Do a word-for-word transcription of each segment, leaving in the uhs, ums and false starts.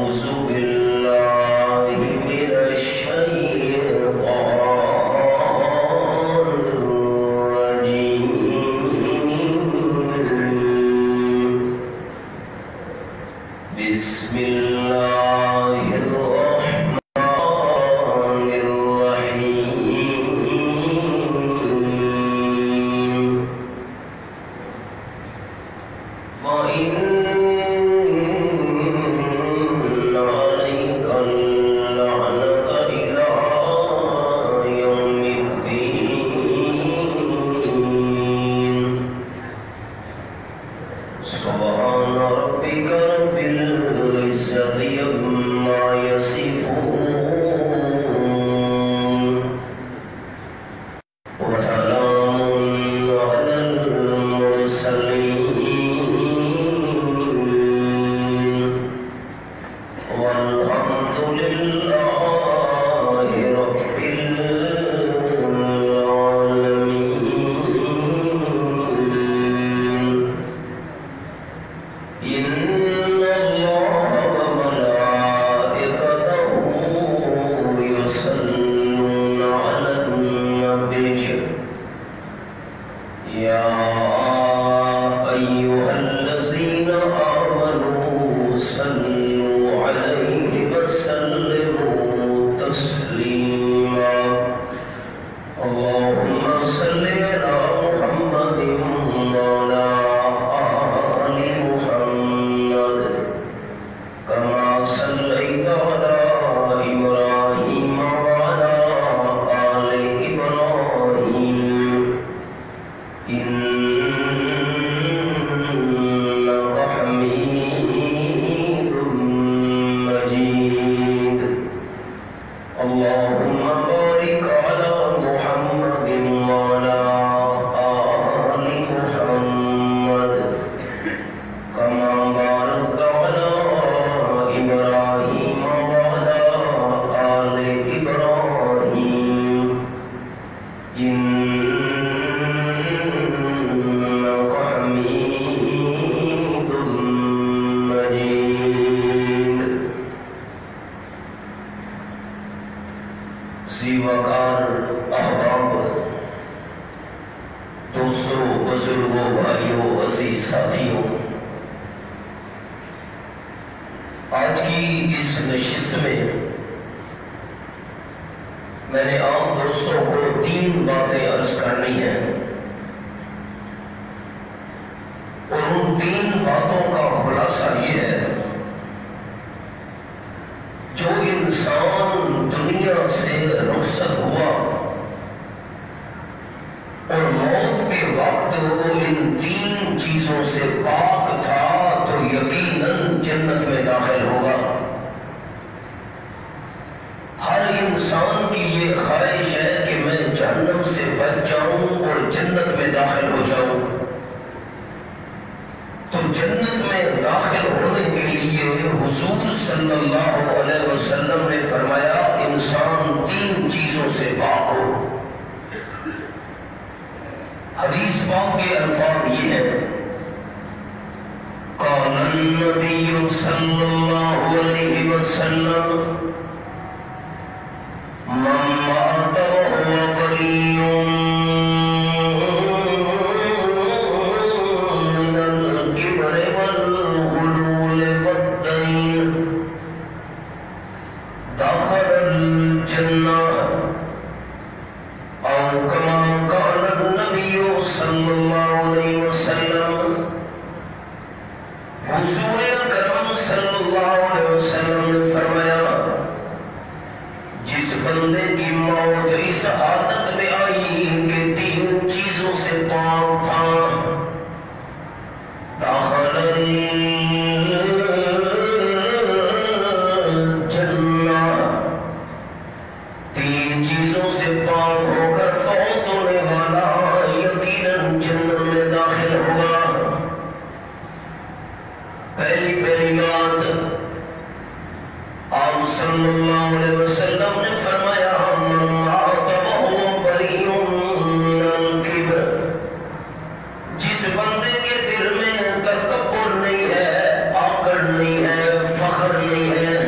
بندے کے دل میں تکبر نہیں ہے، آکڑ نہیں ہے، فخر نہیں ہے،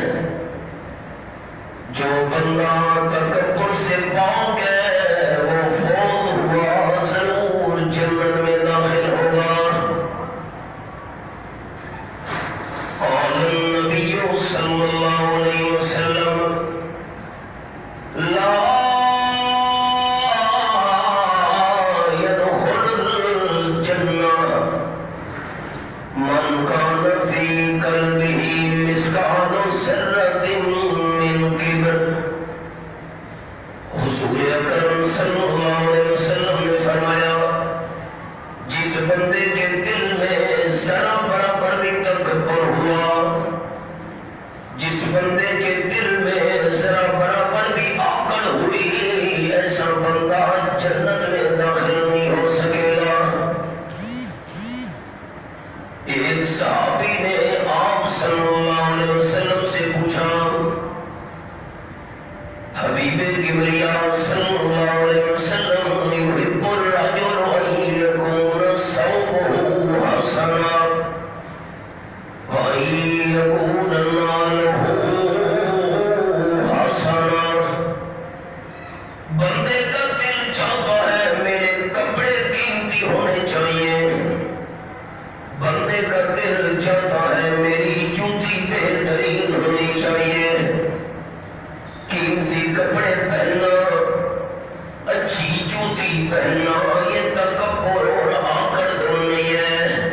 مثقال ذرة من کبر۔ حضور اکرم صلی اللہ علیہ وسلم نے فرمایا جس بندے کے دل میں ذرا برابر بھی تکبر ہوا، جس بندے کے دل میں ذرا برابر بھی آکڑ ہوئی، ایسا بندہ جنت میں داخل نہیں ہو سکے گا۔ ایک صحابی نے آپ صلی اللہ علیہ وسلم سے پوچھا حبیب کبریا صلی اللہ علیہ وسلم یحب الرجل ان یکون ثوبہ حسنا وان یکون مالہ حسنا، بندے کا دل چاہتا ہے میرے کپڑے قیمتی ہونے چاہیے، بندے کا دل چاہتا ہے میری جوتی بہترین ہونی چاہیے، قیمتی کپڑے پہننا، اچھی جوتی پہننا یہ تکبر اور آکڑ دور نہیں ہے۔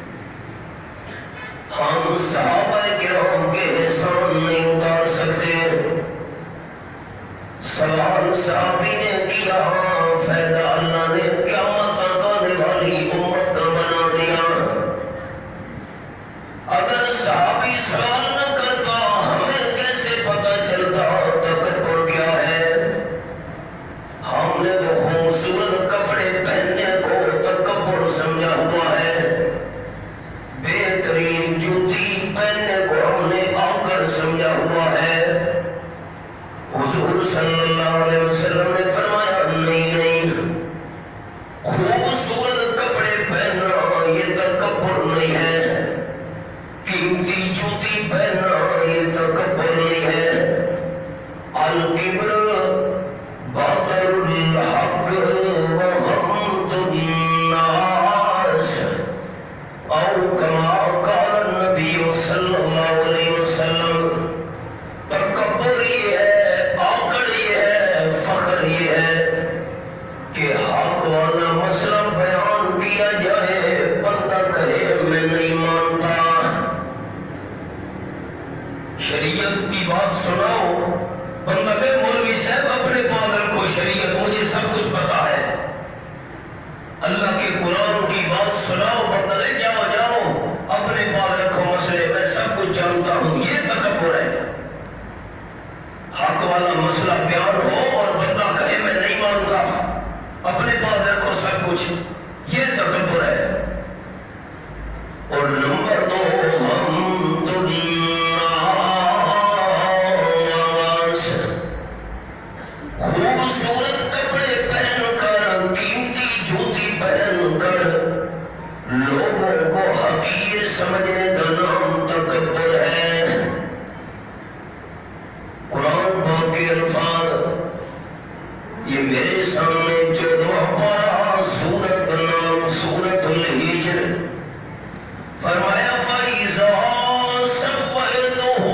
ہم صحابہ کرام کے احسان نہیں اتار سکتے۔ سوال صحابی نے کیا، فائدہ اللہ نے قیامت تک آنے والی امت کا بنا دیا۔ اگر صحابی سوال نہ کرتا ہمیں کیسے پتہ چلتا تکبر کیا ہے؟ ہم نے تو خوبصورت کپڑے پہننے کو تکبر سمجھا ہوا ہے، بہترین جوتی پہننے کو ہم نے آکڑ سمجھا ہوا ہے۔ حضور صلی اللہ علیہ وسلم نے فرمایا نہیں نہیں، خوبصورت کپڑے پہننا یہ تکبر نہیں ہے، قیمتی جوتی پہننا یہ تکبر نہیں ہے۔ الکبر باطر الحق وغمط الناس، او کما قال النبی صلی اللہ علیہ وسلم، تکبر یہ ہے، آکڑ یہ ہے، فخر یہ ہے کہ حق والا مسئلہ بیان کیا جائے، بندہ کہے میں نہیں مانتا۔ شریعت کی بات سناؤ، بندہ کہ مولوی صاحب اپنے پاس رکھو، شریعت مجھے سب کچھ پتا ہے۔ اللہ کے قرآن کی بات سناؤ، بندہ کہ جاؤ جاؤ اپنے پاس رکھو مسئلے، میں سب کچھ جانتا ہوں، یہ تکبر ہے۔ حق والا مسئلہ بیان ہو اور بندہ کہے میں نہیں مانتا، اپنے پاس رکھو سب کچھ، یہ تکبر ہے۔ اور نمبر دو، ہم دنیا خوبصورت کپڑے پہن کر، قیمتی جوتی پہن کر لوگوں کو حقیر سمجھنے کا نام تکبر ہے۔ قرآن پاک کے الفاظ یہ میرے سامنے چودہ پارہ سورت کا نام سورت الحجر، فرمایا فَإِذَا سَوَّيْتُهُ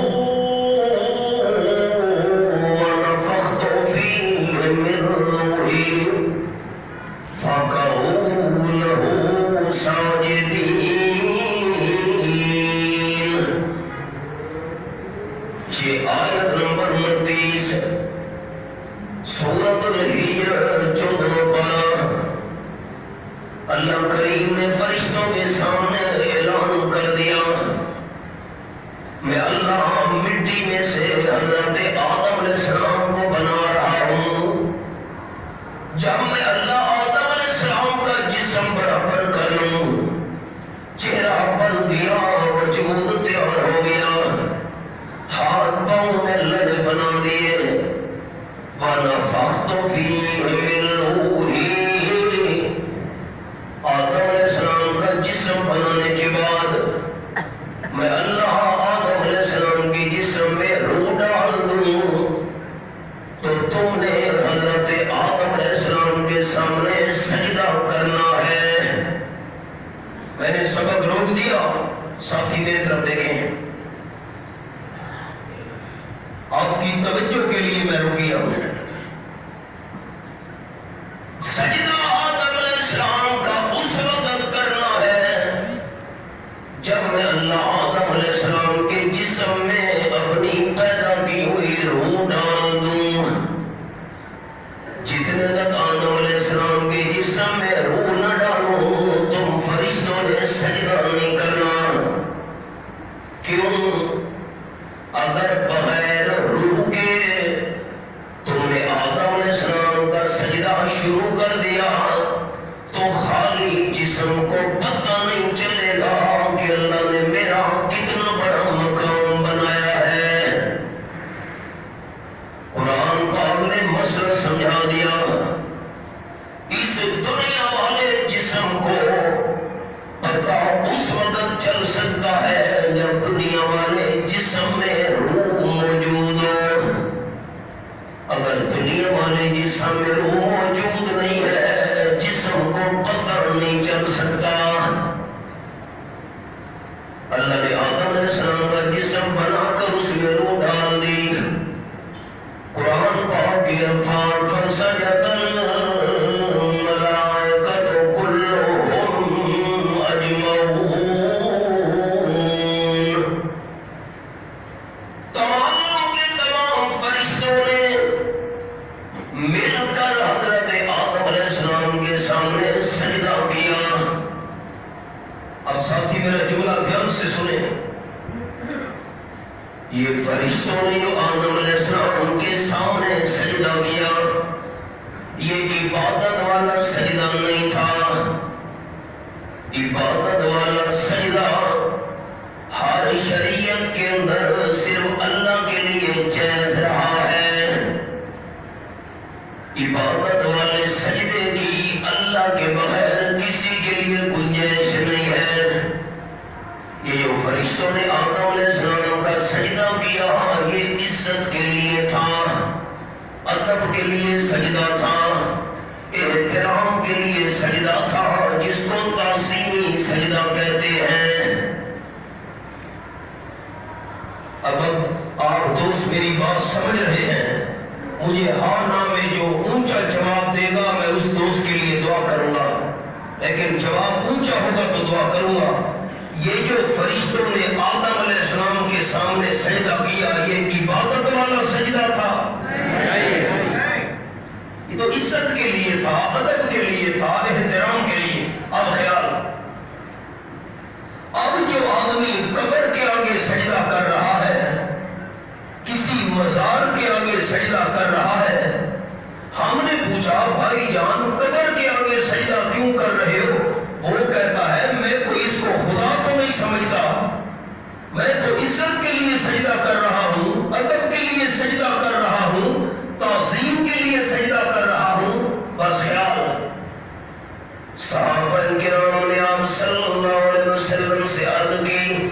وَنَفَخْتُ فِيهِ مِن رُّوحِي فَقَعُوا لَهُ سَاجِدِينَ۔ یہ آیت نمبر انتیس سورت الحجر چودہ پارہ۔ اللہ کریم نے فرشتوں کے سامنے اعلان کر دیا میں اللہ مٹی میں سے حضرت آدم علیہ السلام کو بنا رہا ہوں، جب میں اللہ آدم علیہ السلام کا جسم برابر کر لوں، چہرہ بن گیا، وجود تیار ہو گیا، ہاتھ پاؤں میں لڑ بنا دیے، وَنَفَخْتُ فِيهِ مِن رُّوحِي، آدم علیہ السلام کا جسم بنانے کے بعد میں اللہ آدم علیہ السلام کی جسم میں روح ڈال دوں، تو تم نے حضرت آدم علیہ السلام کے سامنے سجدہ کرنا ہے۔ میں نے سبق روک دیا، ساتھی میرے طرف دیکھیں، آپ کی توجہ کے لیے میں رکیا ہوں۔ سجدہ آدم علیہ السلام کا اس وقت کرنا ہے جب میں اللہ آدم علیہ السلام کے جسم میں اگر بغیر روح کے تم نے آدم علیہ السلام کا سجدہ شروع کر دیا تو خالی جسم کو پتہ نہیں چلے گا کہ اللہ نے میرا کتنا بڑا مقام بنایا ہے۔ قرآن پاک نے مسئلہ سمجھا دیا۔ اس دنیا والے جسم کو پتہ اس وقت چل سکتا ہے جب دنیا والے جسم میں روح موجود ہو۔ اگر دنیا والے جسم میں روح موجود نہیں ہے جسم کو پتہ نہیں چل سکتا۔ اللہ نے آدم علیہ السلام کا جسم بنا کر اس میں روح ڈال دی۔ قرآن پاک کے الفاظ فسجد ساتھی میرا جملہ دھیان سے سنیں۔ یہ فرشتوں نے جو آدم علیہ السلام کے سامنے سجدہ کیا یہ عبادت والا سجدہ نہیں تھا۔ عبادت والا سجدہ ہر شریعت کے اندر صرف اللہ کے لیے جائز رہا ہے۔ عبادت والے سجدے کی اللہ کے بغیر کسی کے لیے گنجائش نہیں ہے۔ یہ جو فرشتوں نے آدم علیہ السلام کا سجدہ کیا یہ عزت کے لیے تھا، ادب کے لیے سجدہ تھا، احترام کے لیے سجدہ تھا، جس کو تعظیمی سجدہ کہتے ہیں۔ اب آپ دوست میری بات سمجھ رہے ہیں؟ مجھے ہاں نہ میں جو اونچا جواب دے گا میں اس دوست کے لیے دعا کروں گا، لیکن جواب اونچا ہوگا تو دعا کروں گا۔ یہ جو فرشتوں نے آدم علیہ السلام کے سامنے سجدہ کیا یہ عبادت والا سجدہ تھا، یہ تو عزت کے لیے تھا، ادب کے لیے تھا، احترام کے لیے۔ اب خیال، اب جو آدمی قبر کے آگے سجدہ کر رہا ہے، کسی مزار کے آگے سجدہ کر رہا ہے، ہم نے پوچھا بھائی جان قبر کے آگے سجدہ کیوں کر رہے ہو؟ وہ کہتا ہے میں کوئی اس کو خدا تو نہیں سمجھتا، میں تو عزت کے لیے سجدہ کر رہا ہوں، ادب کے لیے سجدہ کر رہا ہوں، تعظیم کے لیے سجدہ کر رہا ہوں۔ بس خیال، صحابہ کرام نے آپ صلی اللہ علیہ وسلم سے عرض کی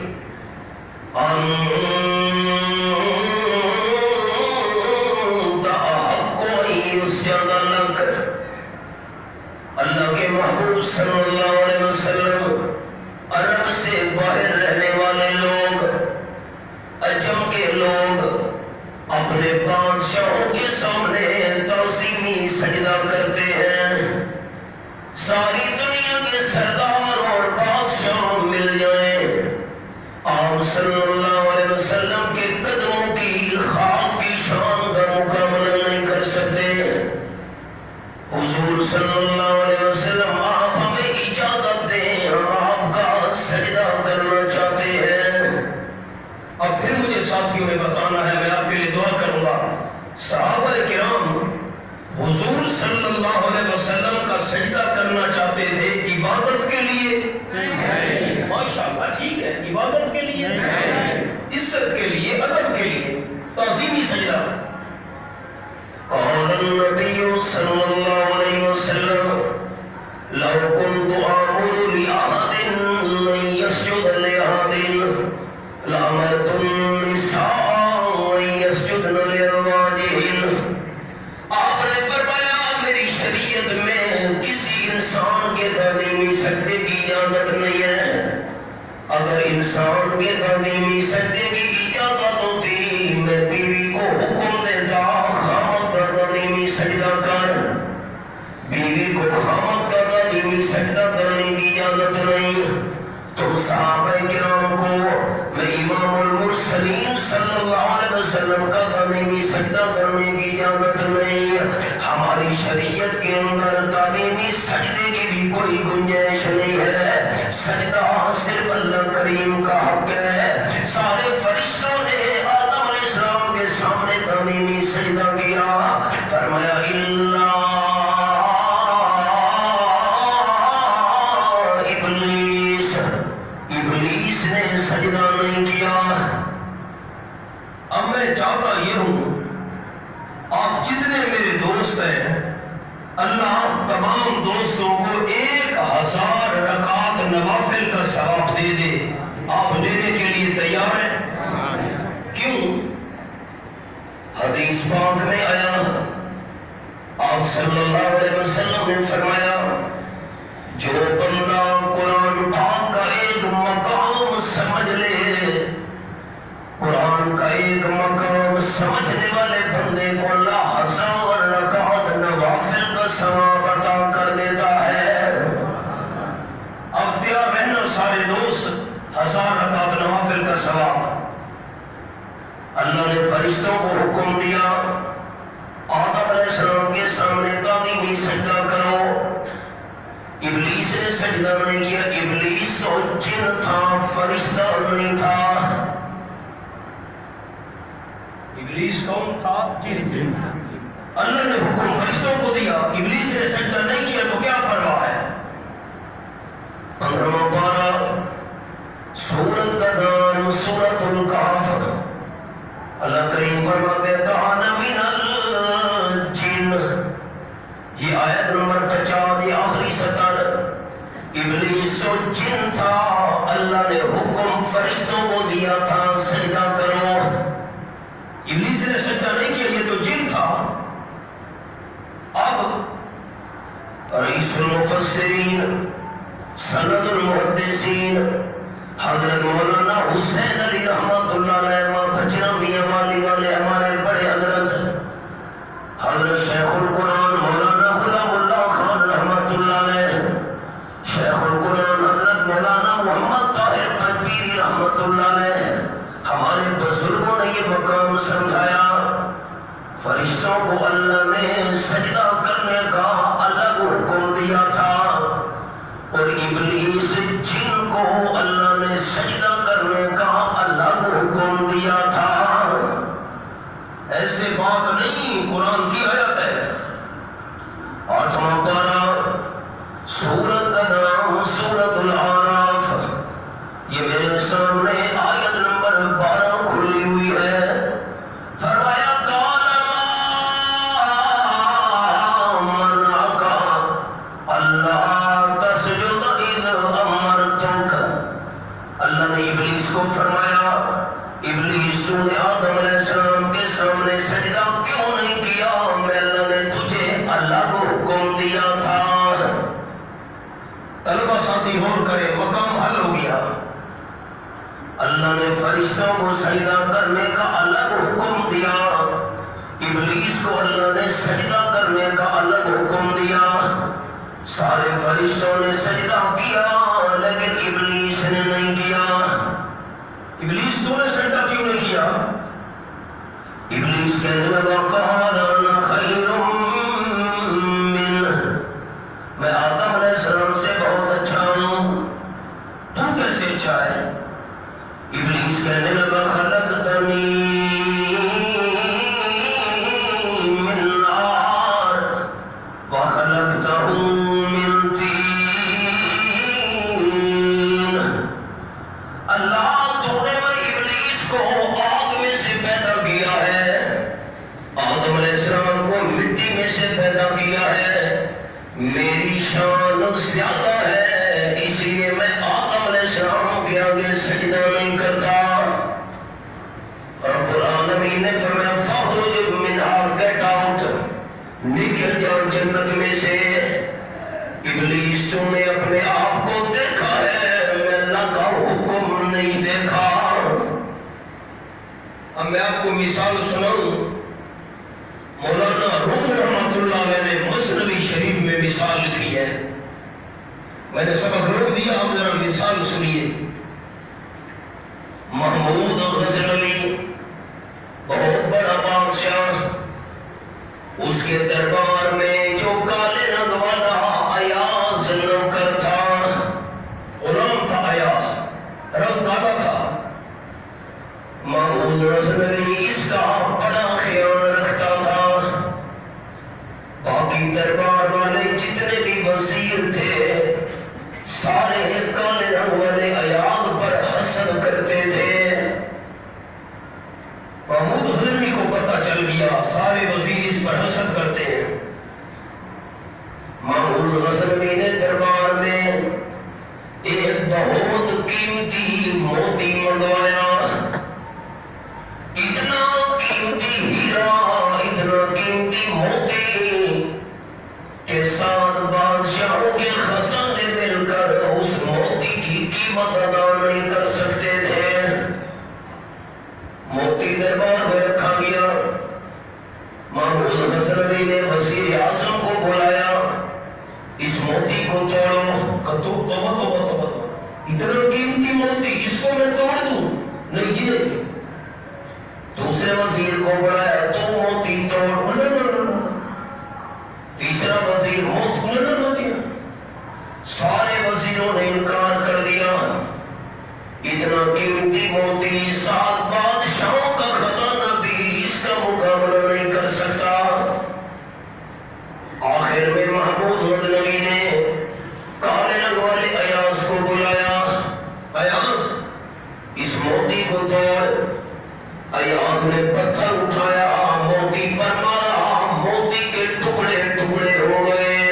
اللہ کے محبوب صلی اللہ علیہ وسلم، عرب سے باہر رہنے والے لوگ، عجم کے لوگ اپنے بادشاہوں کے سامنے تعظیمی سجدہ کرتے ہیں۔ ساری دنیا کے سردار اور بادشاہ مل جائیں، آپ صلی اللہ علیہ وسلم کے قدموں کی خاک کی شان کا مقابلہ نہیں کر سکتے۔ حضور صلی اللہ علیہ وسلم آپ ہمیں اجازت دیں، ہم آپ کا سجدہ کرنا چاہتے ہیں۔ اب پھر مجھے ساتھیوں نے بتانا ہے، میں آپ کے لیے دعا کروں گا۔ صحابہ کرام حضور صلی اللہ علیہ وسلم کا سجدہ کرنا چاہتے تھے عبادت کے لیے، ماشاءاللہ ٹھیک ہے، عبادت کے لیے، عزت کے لیے، ادب کے لیے، تعظیمی سجدہ۔ قال النبي صلى الله عليه وسلم لو كنت آمر لأحد أن يسجد لأحد لأمرت النساء أن يسجدن لأزواجهن۔ آپ نے فرمایا میری شریعت میں کسی انسان کے تعظیمی سجدے کی اجازت نہیں ہے، اگر انسان کے تعظیمی سجدے کی اجازت ہوتی میں بیوی کو حکم دیتا سجدہ کر، بیوی کو خامد کا تعظیمی سجدہ کرنے کی اجازت نہیں۔ تم صحابہ کرام کو میں امام المرسلین صلی اللہ علیہ وسلم کا تعظیمی سجدہ کرنے کی اجازت نہیں۔ ہماری شریعت کے اندر تعظیمی سجدے کی بھی کوئی گنجائش نہیں ہے، سجدہ صرف اللہ کریم کا حق ہے۔ سارے فرشتوں نے آدم میں چاہتا یہ ہوں آپ جتنے میرے دوست ہیں اللہ تمام دوستوں کو ایک ہزار رکعت نوافل کا ثواب دے دے. آپ لینے کے لیے تیار ہیں؟ کیوں؟ حدیث پاک میں آیا آپ صلی اللہ علیہ وسلم نے فرمایا جو بندہ قرآن پاک کا ایک مقام سمجھ لے، قرآن کا ایک مقام سمجھنے والے بندے کو اللہ ہزار رکعت نوافل کا ثواب عطا کر دیتا ہے. اب تیار رہنا سارے دوست، ہزار رکعت نوافل کا ثواب. اللہ نے فرشتوں کو حکم دیا آدم علیہ السلام کے سامنے تعظیمی سجدہ کرو. ابلیس نے سجدہ نہیں کیا. ابلیس تو جن تھا، فرشتہ نہیں تھا. ابلیس کون تھا؟ جن. اللہ نے حکم فرشتوں کو دیا، ابلیس نے سجدہ نہیں کیا تو کیا پرواہ ہے. پندرہواں پارہ سورت کا نام سورت الکہف. اللہ کریم فرماتے کان من الجن، یہ آیت نمبر پچاس، یہ آخری سطر. ابلیس و جن تھا، اللہ نے حکم فرشتوں کو دیا تھا سجدہ کرو. ابلیس نے سجدہ نہیں کیا، یہ تو جن تھا. اب رئیس المفسرین سند المحدثین حضرت مولانا حسین علی رحمت اللہ علیہ ماں بچنا میاں والی والے ہمارے بڑے حضرت حضرت شیخ القرآن مولانا غلام اللہ خان رحمت اللہ علیہ، شیخ القرآن حضرت مولانا محمد طاہر قدبیری رحمت اللہ علیہ، ہمارے بزرگوں نے یہ مقام سمجھایا. فرشتوں کو اللہ نے سجدہ کرنے کا الگ حکم دیا تھا اور ابلیس جن کو اللہ نے سجدہ کرنے کا الگ حکم دیا تھا. ایسے بات نہیں، قرآن کی آیت ہے. آٹھواں پارہ سورت کا نام سورت الاعراف. یہ میرے سامنے آیت نمبر بارہ کھلی ہوئی ہے. فرمایا فرمایا ابلیس تو نے آدم علیہ السلام کے سامنے سجدہ کیوں نہیں کیا؟ میں اللہ نے تجھے الگ حکم دیا تھا. طلبہ ساتھی غور کرے، مقام حل ہو گیا. اللہ نے فرشتوں کو سجدہ کرنے کا الگ حکم دیا، ابلیس کو اللہ نے سجدہ کرنے کا الگ حکم دیا. سارے فرشتوں نے سجدہ کیا لیکن ابلیس نے نہیں کیا. ابلیس تو نے سجدہ کیوں نہیں کیا؟ ابلیس کہنے لگا قال انا خیر منہ، میں آدم علیہ السلام سے بہت اچھا ہوں. تو کیسے اچھا ہے؟ ابلیس کہنے لگا خلقتنی من نار وخلقتہ من طین. اللہ کو آگ میں سے پیدا کیا ہے، آدم علیہ السلام کو مٹی میں سے پیدا کیا ہے. میری شان زیادہ ہے اس لیے میں آدم علیہ السلام کے آگے سجدہ نہیں کرتا. رب العالمین نے فرمایا فاخرج منہا، گیٹ آؤٹ، نکل جاؤ جنت میں سے. ابلیس تم نے اپنے آپ کو دیکھا ہے، میں اللہ کا حکم نہیں دیکھا. اب میں آپ کو مثال سناؤں. مولانا روم رحمت اللہ علیہ نے مسنوی شریف میں مثال لکھی ہے. میں نے سبق روک دیا، اب ذرا مثال سنیے. محمود غزنوی بہت بڑا بادشاہ، اس کے دربار میں جو کالے رنگ والا ایاز نوکر تھا، غلام تھا ایاز، رنگ کالا تھا. محمود غزنوی اس کا بڑا خیال رکھتا تھا. باقی دربار والے جتنے بھی وزیر تھے سارے کالے رنگ والے ایاز پر حسد کرتے تھے. محمود اولیاء سارے وزیر اس پر حسد کرتے ہیں۔ محمود غزنوی نے دربار میں ایک بہت قیمتی موتی منگوایا، اتنا قیمتی ہیرا، اتنا قیمتی موتی کہ سات بادشاہوں کے خزانے مل کر اس موتی کی قیمت ادا نہیں کر سکتے تھے۔ موتی دربار میں رکھا گیا۔ محمود غزنوی نے وزیر اعظم کو بلایا، اس موتی کو توڑو۔ کتو توبہ توبہ توبہ، اتنا قیمتی موتی اس کو میں توڑ دوں؟ نہیں جی نہیں۔ دوسرے وزیر کو بلایا، تو موتی توڑ۔ نہ نہ نہ نہ۔ تیسرا وزیر موت نہ نہ نہ۔ سارے وزیروں نے انکار کر دیا۔ اتنا قیمتی موتی، سات بادشاہوں کا خزانہ بھی اس کا مقابلہ نہیں کر سکتا۔ آخر میں محمود غزنوی نے کالے رنگ والے ایاز کو بلایا، ایاز اس موتی کو توڑ۔ ایاز نے پتھر اٹھایا، موتی پر مارا، موتی کے ٹکڑے ٹکڑے ہو گئے۔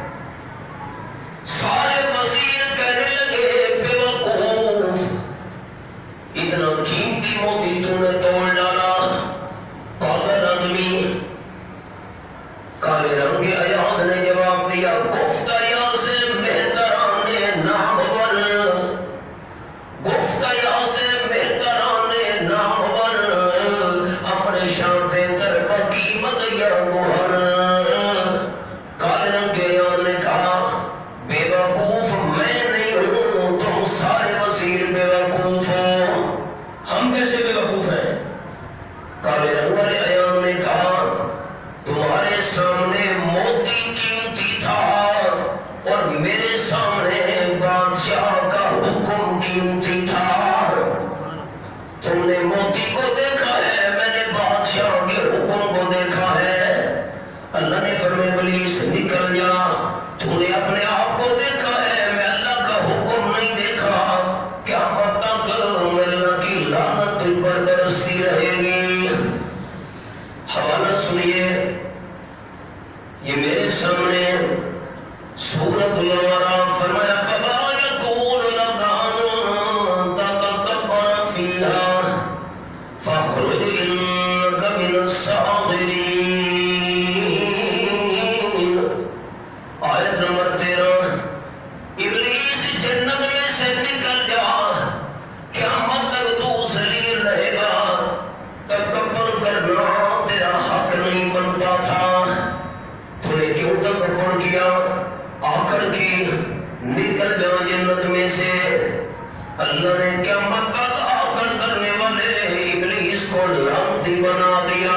سارے وزیر کہنے لگے، بے وقوف، اتنا قیمتی موتی تو نے توڑ ڈالا، پاگل آدمی۔ کالے رنگ کے ایاز نے جواب دیا، گفت ایاز مہتران نامور، گفت ایاز مہتران نامور، امر شان تر بقیمت یا گوہر۔ کالے رنگ کے ایاز نے کہا، بے وقوف میں نہیں ہوں، تم سارے وزیر بے وقوف ہو۔ ہم کیسے بے وقوف ہیں؟ کالے رنگ والے ایاز نے کہا، تمہارے سامنے موتی قیمتی تھا اور میرے سامنے بادشاہ کا حکم قیمتی تھا۔ تم نے موتی کو دیکھا ہے، میں نے بادشاہ کے حکم کو دیکھا ہے۔ اللہ نے فرمایا، ابلیس نکل جا، تو نے اپنے آپ کو دیکھا ہے، میں اللہ کا حکم نہیں دیکھا۔ قیامت تک اللہ کی لعنت تجھ پر برستی رہے گی۔ حوالہ سنیے، یہ میرے سامنے سورۃ العراف فرمایا، فَمَا يَكُونُ لَكَ أَن تَتَكَبَّرَ فِيهَا فَاخْرُجْ إِنَّكَ مِنَ الصَّاغِرِينَ۔ آیت نمبر تیرہ، ابلیس جنت میں سے نکل جا، قیامت تک تو ذلیل رہے گا۔ تکبر کرنا تیرا حق نہیں بنتا تھا، تو نے کیوں تکبر کیا؟ آکڑ کی، نکل جا جنت میں سے۔ اللہ نے قیامت تک آکڑ کرنے والے ابلیس کو لعنتی بنا دیا۔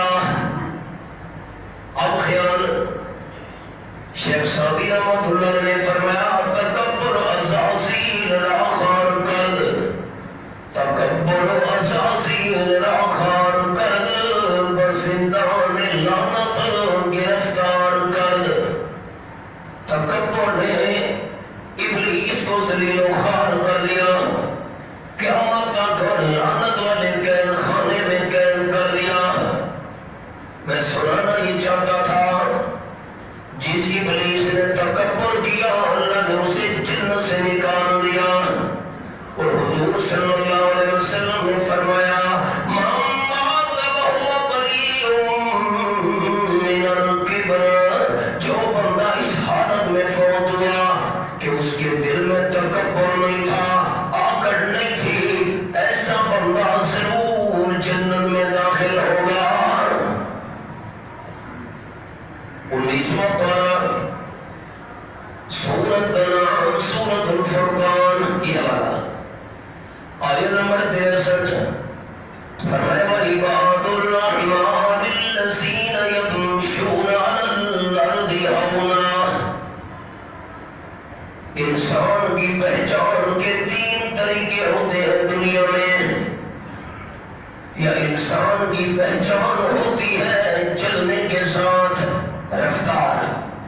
اب خیال، شیخ سعدی رحمۃ اللہ نے فرمایا، تکبر ازازیل را خار کرد، تکبر ازازیل را خار کرد، بزندان لعنت گرفتار کرد۔ تکبر نے ابلیس کو ذلیل و خوار کر دیا، قیامت تک لعنت والے قید خانے میں قید کر دیا۔ میں سنانا یہ چاہتا تھا، جس ابلیس نے تکبر کیا، اللہ نے اسے جنت سے نکال دیا۔ اور حضور صلی اللہ علیہ وسلم نے فرمایا، جو بندہ اس حالت میں فوت ہوا کہ اس کے دل میں تکبر نہیں تھا، آکڑ نہیں تھی، ایسا بندہ ضرور جنت میں داخل ہوگا۔ انیسواں پارہ، سورۃ انعام، سورۃ الفرقان، یہ والا آیت نمبر تریسٹھ، فرمایا، وَعِبَادُ الرَّحْمَٰنِ الَّذِينَ يَمْشُونَ عَلَى الْأَرْضِ هَوْنًا۔ انسان کی پہچان کے تین طریقے ہوتے ہیں دنیا میں، یا انسان کی پہچان ہوتی ہے چلنے کے ساتھ رفتار۔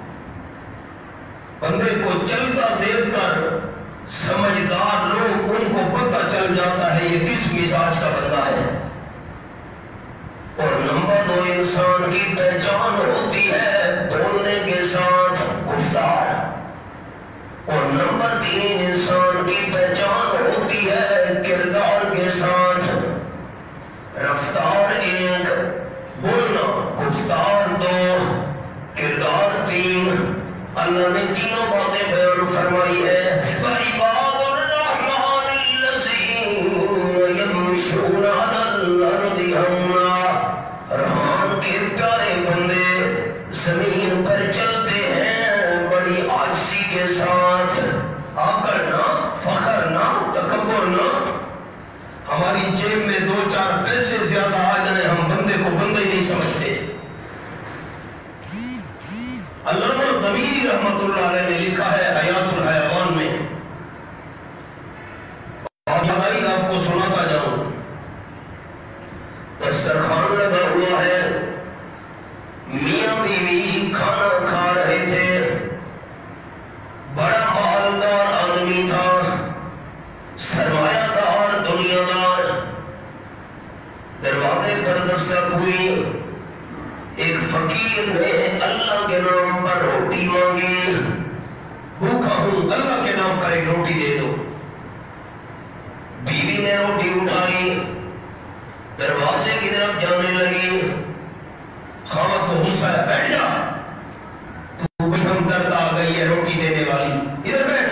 بندے کو چلتا دیکھ کر سمجھدار لوگ ان کو پتہ چل جاتا ہے یہ کس مزاج کا بندہ ہے۔ اور نمبر دو، انسان کی پہچان ہوتی ہے بولنے کے ساتھ گفتار، اور نمبر تین انسان کی پہچان ہوتی ہے کردار کے ساتھ رفتار ایک، بولنا گفتار دو، کردار تین۔ اللہ نے تینوں باتیں بیان فرمائی ہے۔ وَعِبَادُ الرَّحْمَنِ الَّذِينَ يَمْشُونَ عَلَى الْأَرْضِ هَوْنًا، رحمان کے پیارے بندے زمین پر چلتے ہیں بڑی عاجزی کے ساتھ، آکر نہ، فخر نہ، تکبر نہ۔ ہماری جیب میں دو چار پیسے زیادہ آ جائیں ہم بندے کو بندہ ہی نہیں سمجھتے۔ علامہ ضمیری رحمت اللہ علیہ نے لکھا ہے حیات الحیوان میں، اور آپ کو سناتا جاؤں۔ دسترخوان لگا ہوا ہے، میاں بیوی کھانا کھا رہے تھے، بڑا مالدار آدمی تھا، سرمایہ دار دنیا دار۔ دروازے پر دستک ہوئی، ایک فقیر نے اللہ کے نام پر روٹی مانگی، بھوکا ہوں اللہ کے نام پر ایک روٹی دے دو۔ بیوی نے روٹی اٹھائی، دروازے کی طرف جانے لگی، خاوند کو غصہ ہے، بیٹھ جا، تو بھی ہم درد آ گئی ہے روٹی دینے والی، ادھر بیٹھ۔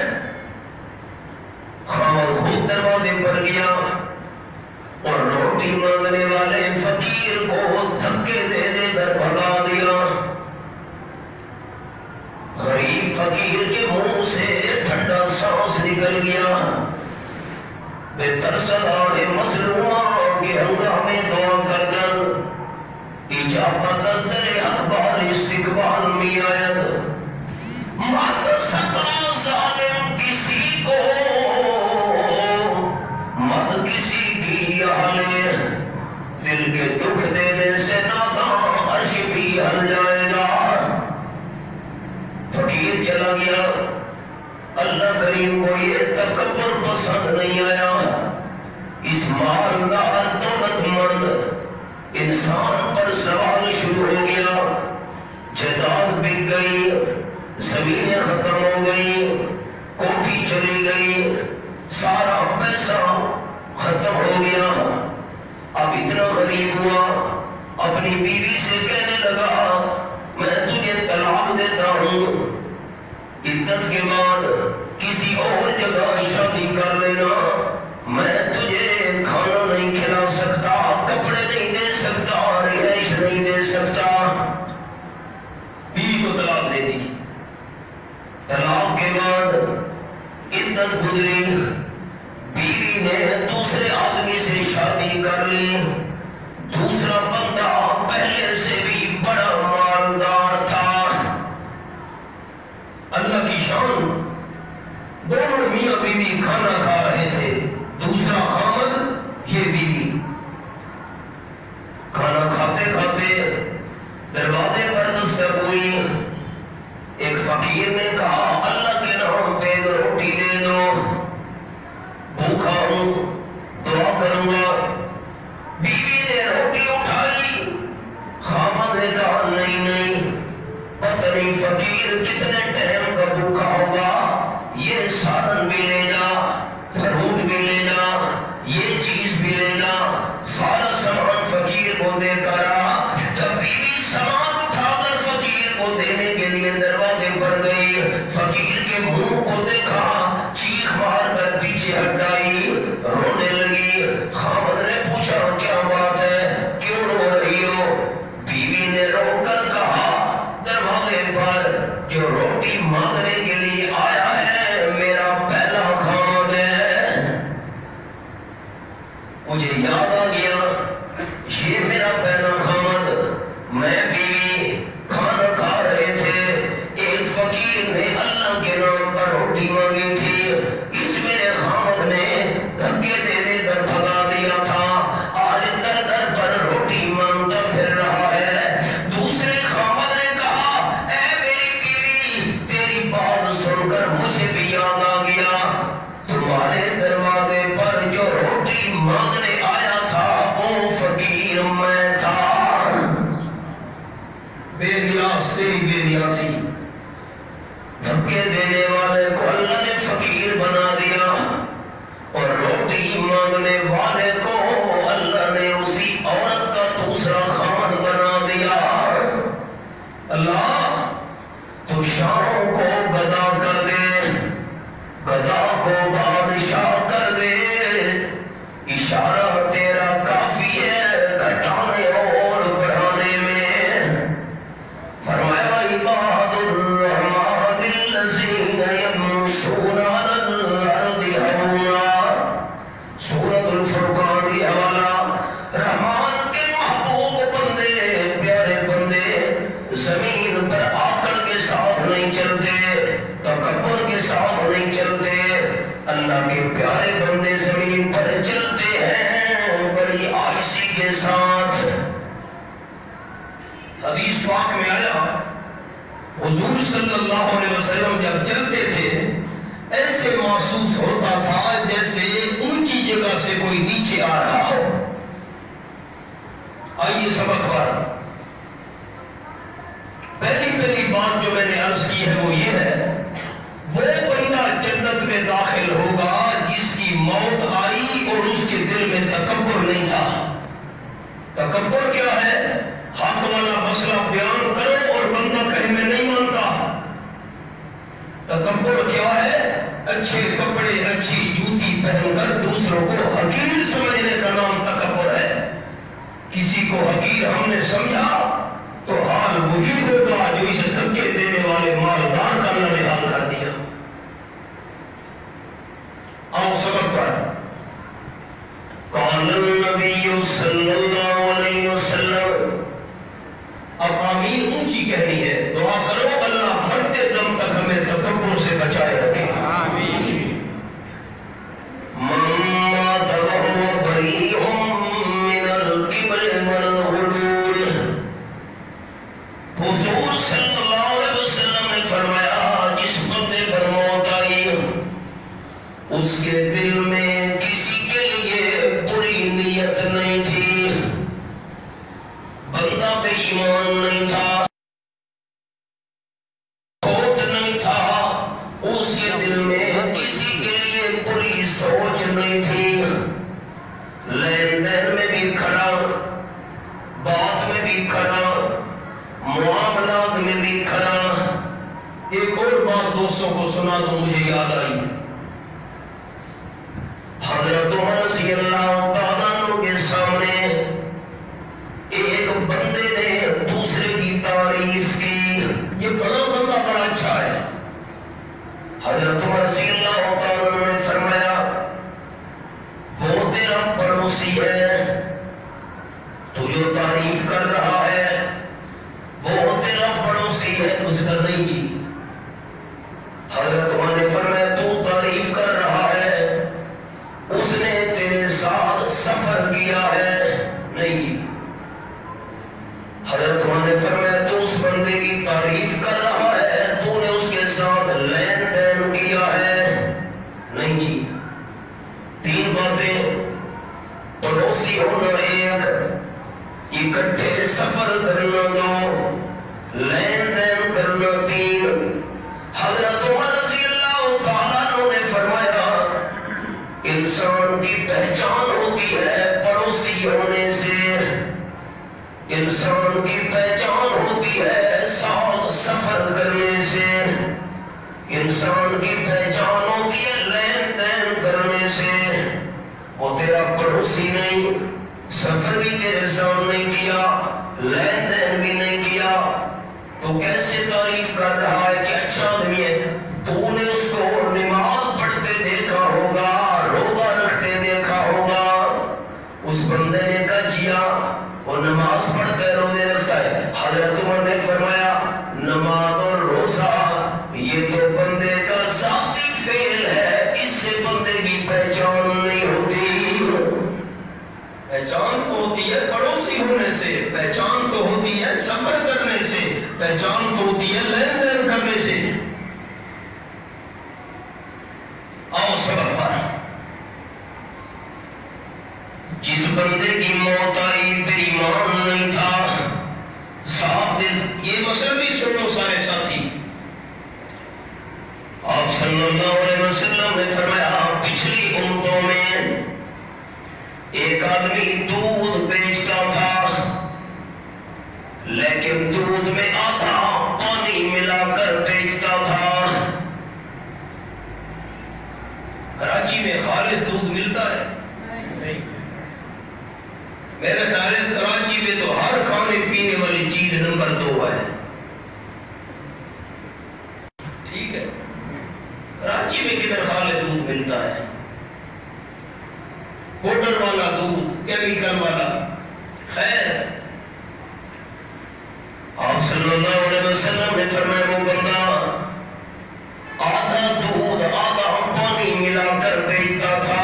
خاوند خود دروازے پر گیا اور روٹی مانگنے والے فقیر کو دھکے دے دے کر بھگا دیا۔ غریب فقیر کے منہ سے ٹھنڈا سانس نکل گیا۔ بے ترسل آہ مظلومہ کے ہنگامے دعا کردن، اجابت ازر اخبار استقبال می آید، مات ستا ظالم کسی کو مت کسی کی حالے، دل کے دکھ دینے سے ناداں عرش بھی ہل جائے گا۔ فقیر چلا گیا۔ اللہ کریم کو یہ تکبر پسند نہیں آیا۔ اس مالدار دولت مند انسان پر سوال شروع ہو گیا۔ جائیداد بک گئی، زمینیں ختم ہو گئی، کوٹھی چلی گئی، سارا پیسہ ختم ہو گیا۔ اب اتنا غریب ہوا، اپنی بیوی سے کہنے لگا میں تجھے طلاق دیتا ہوں، عدت کے بعد کسی اور جگہ شادی کر لینا، میں تجھے کھانا نہیں کھلا سکتا، کپڑے نہیں دے سکتا، رہائش نہیں دے سکتا۔ بیوی کو طلاق دے دی۔ طلاق کے بعد عدت گزری، بیوی نے دوسرے آدمی سے شادی کر لی، دوسرا بندہ پہلے سے بھی بڑا مالدار تھا۔ اللہ کی شان، دونوں میاں بیوی کھانا کھا رہے تھے، دوسرا خامد یہ بیوی۔ کھانا کھاتے کھاتے دروازے پر دستک ہوئی، ایک فقیر نے کہا اللہ کے نام پہ روٹی دے دو، بھوکا ہوں، دعا کروں گا۔ بیوی نے روٹی اٹھائی، خامد نے کہا نہیں نہیں، پتہ نہیں فقیر کتنے ٹائم کا بھوکا ہوگا، یہ سالن بھی لے جا، فروٹ بھی لے جا، یہ چیز بھی لے جا۔ سارا سامان فقیر کو دے کر آ۔ جب بیوی سامان اٹھا کر فقیر کو دینے کے لیے دروازے پر گئی، فقیر کے منہ کو دیکھا، چیخ مار کر پیچھے ہٹائی، رونے لگی۔ خامد نے پوچھا کیا بات ہے، کیوں رو رہی ہو؟ بیوی نے رو کر کہا دروازے پر جو روٹی مانگنے تیری بے نیازی، دھکے دینے والے کو اللہ نے فقیر بنا دیا، اور روٹی مانگنے والے کو اللہ نے اسی عورت کا دوسرا خامد بنا دیا۔ اللہ تو شاہوں کو گدا کر دے، گدا کو بادشاہ کر دے، اشارہ تیرا کافی ہے گھٹانے اور بڑھانے میں۔ فرمایا عباد الرحمن الذین یمشون علی الارض ہونا، سورۃ الفرقان کی حوالہ۔ رحمان کے محبوب بندے، پیارے بندے زمین پر آکڑ کے ساتھ نہیں چلتے، تکبر کے ساتھ نہیں چلتے، اللہ کے پیارے بندے زمین پر چلتے ہیں بڑی عاجزی کے ساتھ۔ حدیث پاک میں آیا حضور صلی اللہ علیہ وسلم جب چلتے تھے ایسے محسوس ہوتا تھا جیسے اونچی جگہ سے کوئی نیچے آ رہا ہو۔ آئیے سبق پر پہلی پہلی بات جو میں نے عرض کی ہے وہ یہ ہے، وہ بندہ جنت میں داخل ہوگا جس کی موت آئی اور اس کے دل میں تکبر نہیں تھا۔ تکبر کیا ہے؟ حق والا مسئلہ بیان کرو اور بندہ کہے میں نہیں مانتا۔ تکبر کیا ہے؟ اچھے کپڑے اچھی جوتی پہن کر دوسروں کو حقیر سمجھنے کا نام تکبر ہے۔ کسی کو حقیر ہم نے سمجھا تو حال وہی ہوگا جو اسے دھکے دینے والے مالدار کا اللہ نے حال کر دیا۔ آؤ سبق پر۔ قال النبی صلی اللہ علیہ وسلم، اب آمین اونچی کہنی ہے، دعا کرو اللہ مرتے دم تک ہمیں تکبر سے بچائے رکھے۔ آمین۔ من مات وهو بريء من الكبر والغلول، حضور صلی اللہ علیہ وسلم نے فرمایا جس بندے پر موت آئی اس کے دل میں کسی کے لیے بری نیت نہیں تھی، بندہ بے ایمان نہیں تھا، کھوٹ نہیں تھا، اس کے دل میں کسی کے لیے بری سوچ نہیں تھی، لین دین میں بھی کھڑا، بات میں بھی کھڑا، معاملات میں بھی کھڑا۔ ایک اور بات دوستوں کو سنا دو، مجھے یاد آئی۔ حضرت عمر رضی اللہ تعالیٰ عنہ کے سامنے ایک بندے نے دوسرے کی تعریف کی، یہ فلاں بندہ بڑا اچھا ہے۔ حضرت عمر رضی اللہ تعالیٰ عنہ نے فرمایا وہ تیرا پڑوسی ہے، تو جو تعریف کر رہا ہے وہ تیرا پڑوسی ہے، اس کا نہیں جی۔ حضرت عمر نے فرمایا تو تعریف کر رہا ہے اس نے تیرے ساتھ سفر کیا ہے، نہیں کی۔ حضرت عمر نے فرمایا تو اس بندے کی تعریف کر رہا ہے تو نے اس کے ساتھ لین دین کیا ہے، نہیں کی۔ تین باتیں، پڑوسی ہونا ایک، اکٹھے سفر کرنا دو، لین دین کرنا تین۔ حضرت عمر رضی اللہ تعالیٰ عنہ نے فرمایا انسان کی پہچان ہوتی ہے پڑوسی ہونے سے، انسان کی پہچان ہوتی ہے ساتھ سفر کرنے سے، انسان کی پہچان ہوتی ہے لین دین کرنے سے۔ وہ تیرا پڑوسی نہیں، سفر بھی تیرے ساتھ نہیں کیا، لین دین بھی نہیں کیا، تو کیسے تعریف کر رہا ہے کہ اچھا آدمی ہے؟ تو نے اس کو نماز پڑھتے دیکھا ہوگا، روزہ رکھتے دیکھا ہوگا، اس بندے نے کہا جیا وہ نماز پڑھتا ہے روزے رکھتا ہے۔ حضرت عمر نے فرمایا نماز اور روزہ یہ تو بندے کا ذاتی فعل ہے، اس سے بندے کی پہچان نہیں ہوتی۔ پہچان تو ہوتی ہے پڑوسی ہونے سے، پہچان تو ہوتی ہے سفر کرنے سے، پہچان تو ہوتی ہے لین دین کرنے سے۔ آؤ سبق پر۔ جس بندے کی موت آئی بے ایمان نہیں تھا، صاف دل، یہ مسئلہ بھی سن اللہ علیہ وسلم نے فرمایا پچھلی امتوں میں ایک آدمی دودھ بیچتا تھا، لیکن دودھ میں آدھا پانی ملا کر بیچتا تھا۔ کراچی میں خالص دودھ ملتا ہے؟ نہیں۔ میرے خیال ہے کراچی میں تو ہر کھانے پینے والی چیز نمبر دو ہے۔ ٹھیک ہے، کراچی میں کدھر خالص دودھ ملتا ہے؟ پاؤڈر والا دودھ، کیمیکل والا۔ خیر، آپ صلی اللہ علیہ وسلم نے فرمایا وہ بندہ آدھا دودھ آدھا پانی ملا کر بیچتا تھا۔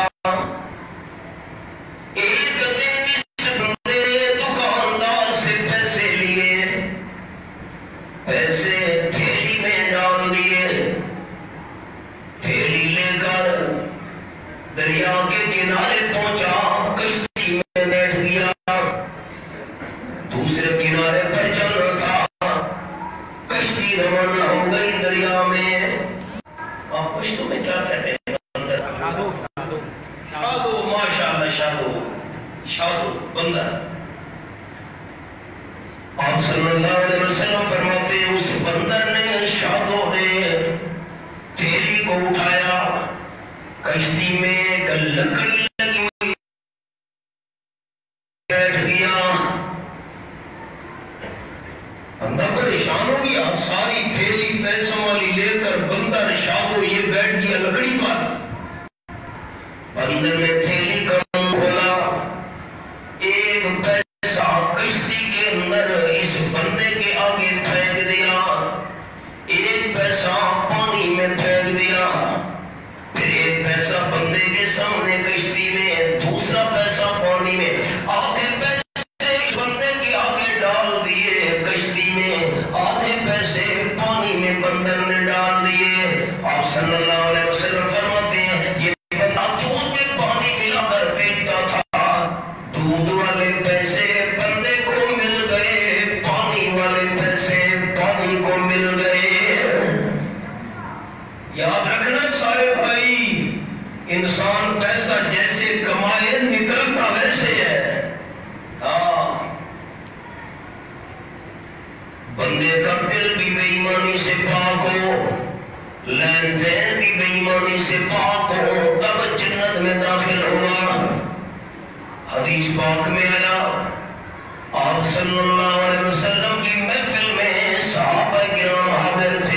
ایک دن اس بندے نے دکاندار سے پیسے لیے، پیسے تھیلی میں ڈال دیے، تھیلی لے کر دریا کے کنارے پہنچا، کشتی میں بیٹھ گیا، دوسرے کنارے پر جانا تھا، کشتی روانہ ہو گئی دریا میں۔ آپ پشتو میں کیا کہتے ہیں؟ شادو شادو ماشاءاللہ، شادو شادو بندر۔ آپ صلی اللہ علیہ وسلم فرماتے ہیں اس بندر نے، شادو نے تھیلی کو اٹھایا، کشتی میں ایک لکڑی لگی ہوئی بیٹھ گیا۔ بندہ پریشان ہو گیا، ساری تھیلی پیسوں والی لے کر بندر شادو یہ بیٹھ گیا لکڑی پر۔ بندر نے تھیلی کا منہ کھولا، ایک پیسہ کشتی کے اندر اس بندے کے آگے پھینک دیا، ایک پیسہ پانی میں پھینک دیا، پھر ایک پیسہ بندے کے سامنے کشتی میں، دوسرا پیسہ پانی میں، آدھے پیسے بندے کے آگے ڈال دیے کشتی میں، آدھے پیسے پانی میں بندر نے ڈال دیے۔ آپ صلی اللہ علیہ وسلم فرماتے ہیں یہ بندہ دودھ میں پانی ملا کر بیچتا تھا، دودھ والے پیسے بندے کو مل گئے، پانی والے پیسے پانی کو مل گئے۔ یاد رکھنا سارے بھائی، انسان پیسہ جیسے کمائے نکلتا ویسے ہے۔ ہاں، بندے کا دل بھی بے ایمانی سے پاک ہو، لین دین بھی بے ایمانی سے پاک ہو، تب جنت میں داخل ہوگا۔ حدیث پاک میں آیا، آپ صلی اللہ علیہ وسلم کی محفل میں صحابہ کرام حاضر تھے۔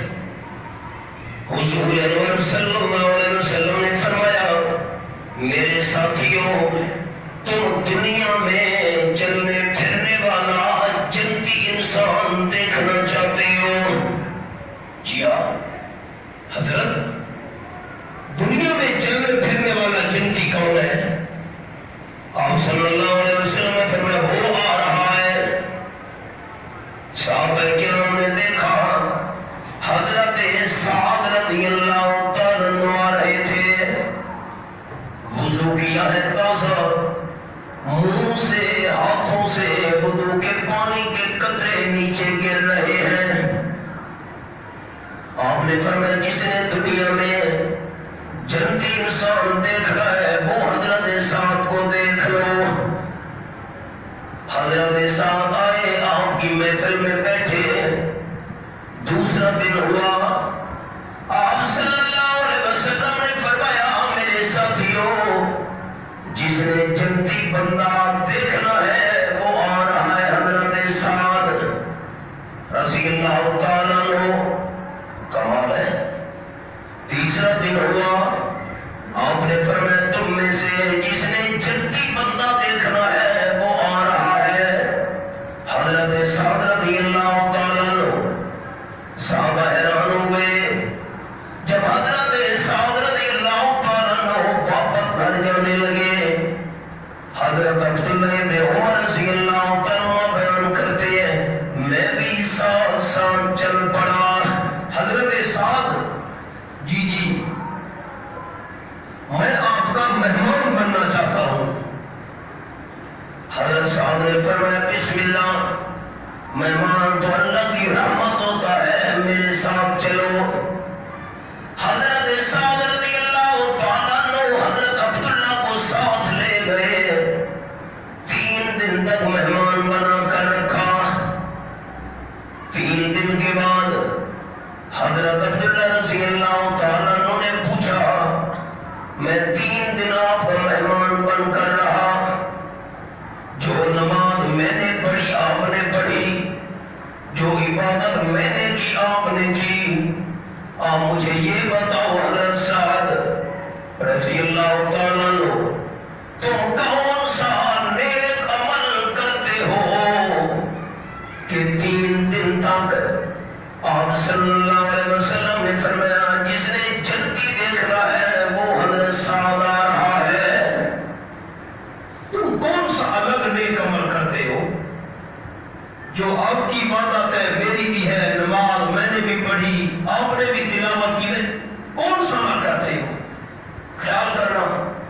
حضور انور صلی اللہ علیہ وسلم نے فرمایا میرے ساتھیوں، تم دنیا میں چلنے پھرنے والا جنتی انسان دیکھنا چاہتے ہو؟ جی ہاں حضرت، دنیا میں چلنے پھرنے والا جنتی کون ہے؟ آپ صلی اللہ علیہ وسلم نے فرمایا وہ آ رہا ہے۔ صحابہ کرام نے دیکھا حضرت سعد رضی اللہ تعالیٰ عنہ آ رہے تھے، وضو کیا ہے تازہ، منہ سے ہاتھوں سے وضو کے پانی کے قطرے نیچے گر رہے ہیں۔ آپ نے فرمایا جس نے دنیا میں جنتی انسان دیکھنا ہے وہ حضرت سعد کو دیکھ لو۔ حضرت سعد آئے، آپ کی محفل میں بیٹھے، دوسرا دن ہوا، آپ صلی اللہ علیہ وسلم نے فرمایا میرے ساتھیوں، جس نے جنتی بندہ دیکھنا ہے وہ آ رہا ہے حضرت سعد رضی اللہ تعالیٰ عنہ۔ کمال ہے۔ تیسرا دن ہوا، آپ نے فرمایا تم میں سے جس نے جنتی بندہ دیکھنا ہے وہ آ رہا ہے حضرت سعد رضی اللہ تعالیٰ عنہ۔ صحابہ حیران ہوئے، جب حضرت سعد رضی اللہ تعالیٰ عنہ واپس گھر جانے لگے، حضرت عبداللہ ابن عمر رضی اللہ تعالیٰ عنہ بیان کرتے ہیں میں بھی ساتھ ساتھ چل پڑا۔ حضرت سعد، جی جی میں آپ کا مہمان بننا چاہتا ہوں۔ حضرت سعد نے فرمایا بسم اللہ، مہمان تو اللہ کی رحمت ہوتا ہے، میرے ساتھ چلو۔ حضرت آپ نے کی. آپ مجھے یہ بتاؤ حضرت سعد رضی اللہ تعالیٰ عنہ، تم کون سا نیک عمل کرتے ہو کہ تین دن تک آپ صلی اللہ علیہ وسلم نے فرمایا جس نے جنتی دیکھ رہا ہے وہ حضرت سعد آ رہا ہے. تم کون سا الگ نیک عمل کرتے ہو؟ جو آپ کی عبادت ہے میری بھی ہے، نماز میں نے بھی پڑھی، آپ نے بھی تلاوت کی، میں کون سا عمل کرتے ہو؟ خیال کرنا.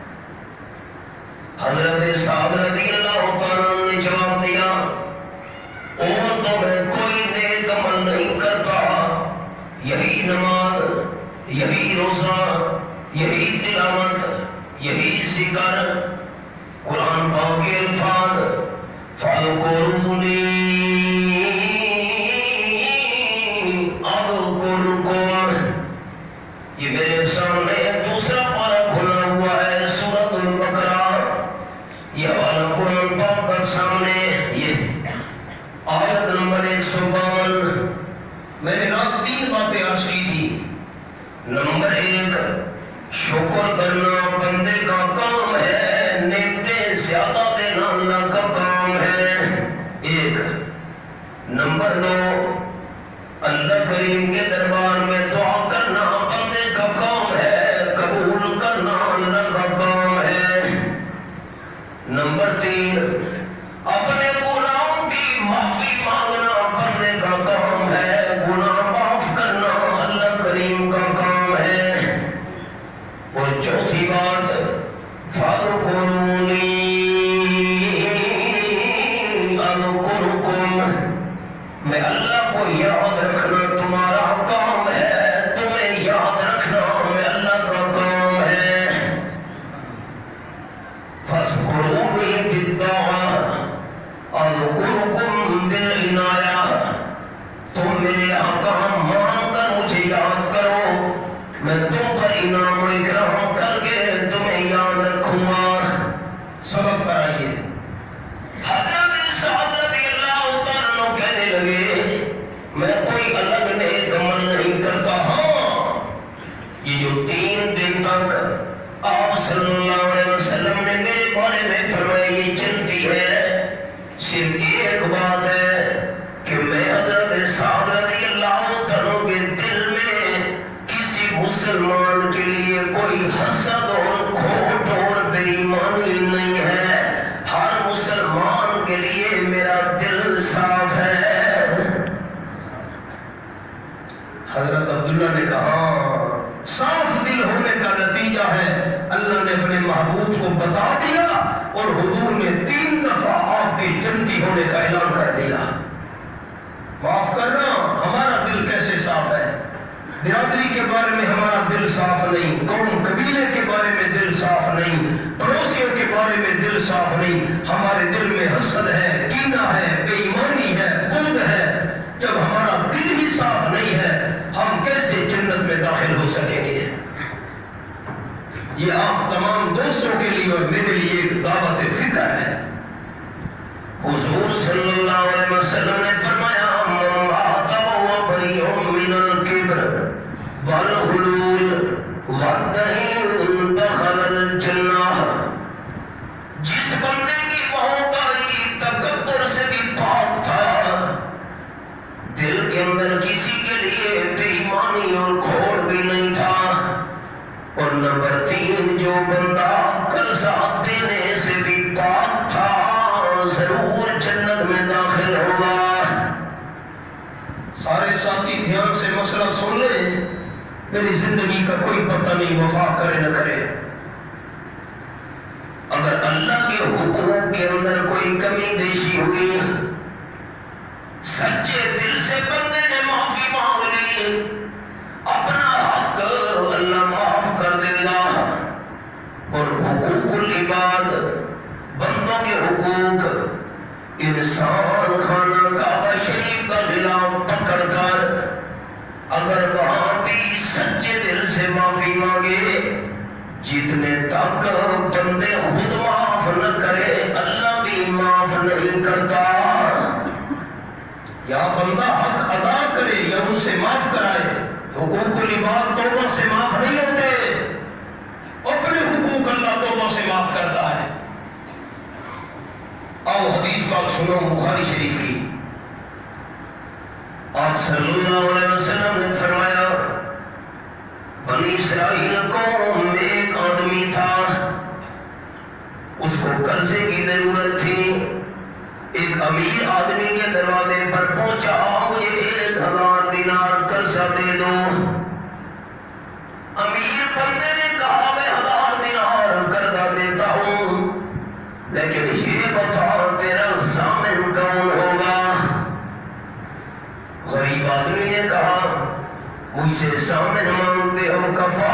حضرت سعد رضی اللہ تعالیٰ نے جواب دیا اور تو میں کوئی نیک عمل نہیں کرتا، یہی نماز، یہی روزہ، یہی تلاوت، یہی ذکر. قرآن پاک کے الفاظ فَاذْكُرُونِي أَذْكُرْكُمْ، یہ میرے سامنے دوسرا پارہ کھلا ہوا ہے سورۃ البقرہ. یہ والا قرآن پاک کا سامنے یہ آیت نمبر ایک سو باون. میں نے رات تین باتیں عرض کی تھی. نمبر ایک، شکر کرنا بندے کا کام ہے، نعمتیں زیادہ دینا اللہ کا کام ہے. ایک. نمبر دو، اللہ کریم کے دربار میں دعا کرنا بندے کا کام ہے، قبول کرنا اللہ کا کام ہے. نمبر تین، اپنے گناہوں کی معافی مانگنا بندے کا کام ہے، گناہ معاف کرنا اللہ کریم کا کام ہے. اور چوتھی بات، فَاذْكُرُونِي أَذْكُرْكُمْ، میں اللہ کو یاد رکھنا تمہارا کام ہے، تمہیں یاد رکھنا میں اللہ کا کام ہے. فَاذْكُرُونِي بِالطَّاعَةِ أَذْكُرْكُمْ بِالْعِنَایَةِ، تم میرے احکام مان کر مجھے یاد کرو، میں تم پر انعام و اکرام کر کے تمہیں یاد رکھوں گا. سبق پر آئیے. حضرت سعد رضی اللہ تعالیٰ عنہ کہنے لگے میں کوئی الگ نیک عمل نہیں کرتا. ہاں، یہ جو تین دن تک آپ صلی اللہ علیہ وسلم نے میرے بارے میں فرمایا یہ جنتی ہے، صرف ایک بات ہے کہ میں حضرت سعد رضی اللہ تعالیٰ کے دل میں کسی مسلمان کے لیے کوئی حسد اور کھوٹ اور بے ایمانی نہیں ہے. ہر مسلمان کے لیے میرا دل صاف ہے. حضرت عبداللہ نے کہا صاف دل ہونے کا نتیجہ ہے اللہ نے اپنے محبوب کو بتا دیا اور حضور نے تین دفعہ آپ کے جنتی ہونے کا اعلان کر دیا. معاف کرنا ہمارا دل کیسے صاف ہے؟ برادری کے بارے میں ہمارا دل صاف نہیں، قوم قبیلے کے بارے میں دل صاف نہیں، پڑوسیوں کے بارے میں دل صاف نہیں. ہمارے دل میں حسد ہے، کینہ ہے، بے ایمانی ہے، بغض ہے. جب ہمارا دل ہی صاف نہیں ہے ہم کیسے جنت میں داخل ہو سکیں گے؟ یہ آپ تمام دوستوں کے لیے اور میرے لیے ایک دعوت فکر ہے. حضور صلی اللہ علیہ وسلم نے فرمایا من مات وهو بريء من الكبر والغلول والدين دخل الجنہ. جس بندے کی موت آئی تکبر سے بھی پاک تھا، دل کے اندر کسی کے لیے بے ایمانی اور کھوٹ بھی نہیں تھا. اور نمبر تین، جو بندہ قرضہ دینے سے بھی پاک تھا ضرور جنت میں داخل ہوگا. سارے ساتھی دھیان سے مسئلہ سن لیں، میری زندگی کا کوئی پتہ نہیں وفا کرے نہ کرے. اگر اللہ کے حقوق کے اندر کوئی کمی بیشی ہوئی، سچے دل سے بندے نے معافی مانگ لی، اپنا حق اللہ معاف کر دے گا. اور حقوق العباد، بندوں کے حقوق، انسان خانہ کعبہ شریف کا غلاف پکڑ کر اگر وہاں بھی سچے دل سے معافی مانگے، جتنے تک بندے خود معاف نہ کرے اللہ بھی معاف نہیں کرتا. یا بندہ حق ادا کرے یا سے معاف کرائے. حقوق العباد توبہ سے معاف نہیں ہوتے، اپنے حقوق اللہ توبہ سے معاف کرتا ہے. آؤ حدیث پاک سنو بخاری شریف کی. آپ صلی اللہ علیہ وسلم نے فرمایا بنی اسرائیل قوم میں ایک آدمی تھا، اس کو قرضے کی ضرورت تھی. ایک امیر آدمی کے دروازے پر پہنچا، مجھے ایک ہزار دینار قرضہ دے دو. امیر بندے نے کہا میں ہزار دینار قرضہ دیتا ہوں، لیکن یہ بتا تیرا ضامن کون ہوگا؟ غریب آدمی نے کہا مجھ سے ضامن مانگتے ہو، کفا